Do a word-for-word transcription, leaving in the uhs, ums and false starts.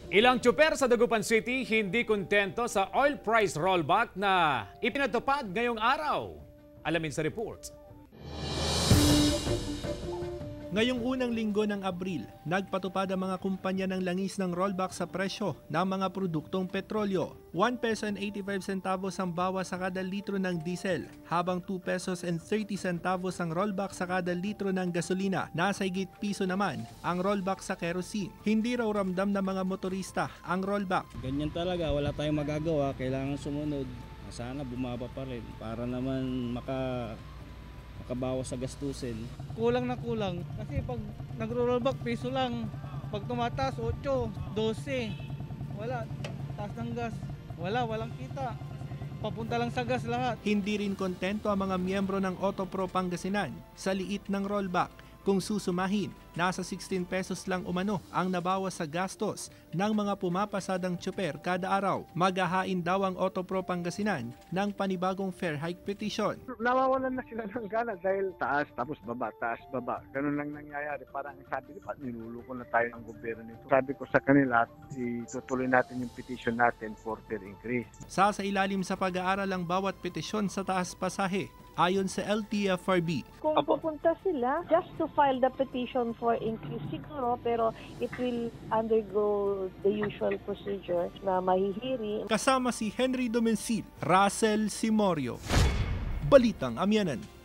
Ilang tsuper sa Dagupan City hindi kontento sa oil price rollback na ipinatupad ngayong araw. Alamin sa report. Ngayong unang linggo ng Abril, nagpatupad ang mga kumpanya ng langis ng rollback sa presyo ng mga produktong petrolyo. one peso and eighty-five centavos ang bawas sa kada litro ng diesel, habang two pesos and thirty centavos ang rollback sa kada litro ng gasolina. Nasa higit piso naman ang rollback sa kerosene. Hindi raw ramdam ng mga motorista ang rollback. Ganyan talaga, wala tayong magagawa, kailangan sumunod. Sana bumaba pa rin para naman maka makabawas sa gastusin. Kulang na kulang kasi pag nagro-rollback piso lang, pag tumataas eight, twelve, wala, taas ng gas, wala, walang kita, papunta lang sa gas lahat. Hindi rin kontento ang mga miyembro ng Autopro Pangasinan sa liit ng rollback. Kung susumahin, nasa sixteen pesos lang umano ang nabawas sa gastos ng mga pumapasadang tsuper kada araw. Maghahain daw ang Autopro Pangasinan ng panibagong fare hike petition. Nawawalan na sila ng gana dahil taas tapos baba, taas baba. Ganun lang nangyayari. Parang sabi ko, niluluko na tayo ng gobyerno nito. Sabi ko sa kanila, itutuloy natin yung petition natin for fare increase. Sa sa ilalim sa pag-aaral ang bawat petisyon sa taas pasahe. Ayon sa L T F R B, kung pupunta sila just to file the petition for increase siguro, pero it will undergo the usual procedure na mahihiri. Kasama si Henry Domencil, Russell Simorio, Balitang Amyanan.